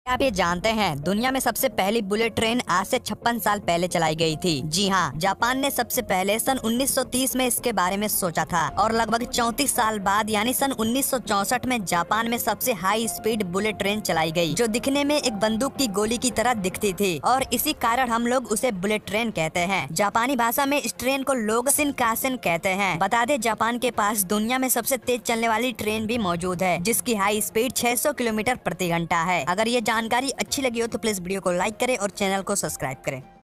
आप ये जानते हैं दुनिया में सबसे पहली बुलेट ट्रेन आज से 56 साल पहले चलाई गई थी। जी हाँ, जापान ने सबसे पहले सन 1930 में इसके बारे में सोचा था और लगभग 34 साल बाद यानी सन 1964 में जापान में सबसे हाई स्पीड बुलेट ट्रेन चलाई गई, जो दिखने में एक बंदूक की गोली की तरह दिखती थी और इसी कारण हम लोग उसे बुलेट ट्रेन कहते हैं। जापानी भाषा में इस ट्रेन को लोग शिनकानसेन कहते हैं। बता दें, जापान के पास दुनिया में सबसे तेज चलने वाली ट्रेन भी मौजूद है, जिसकी हाई स्पीड 600 किलोमीटर प्रति घंटा है। अगर ये जानकारी अच्छी लगी हो तो प्लीज वीडियो को लाइक करें और चैनल को सब्सक्राइब करें।